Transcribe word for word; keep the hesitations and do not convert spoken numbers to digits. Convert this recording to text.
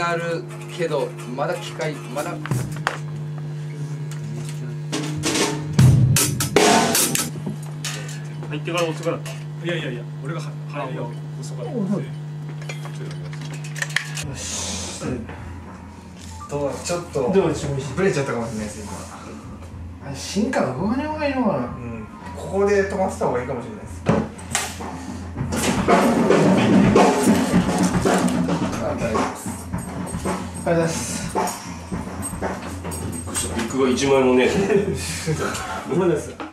あるけどまだ機械まだ。 入ってから遅くなった。 いやいやいや、俺が入るよ遅かったんで。よし。 とちょっとどうしよう。 ブレちゃったかもしれないです今。 進化が動かない方がいいのかな。 うん。ここで止まってた方がいいかもしれないです。あ、大丈夫です。 ありがとうございます。 ビッグが一枚もねえ。 ごめんなさい。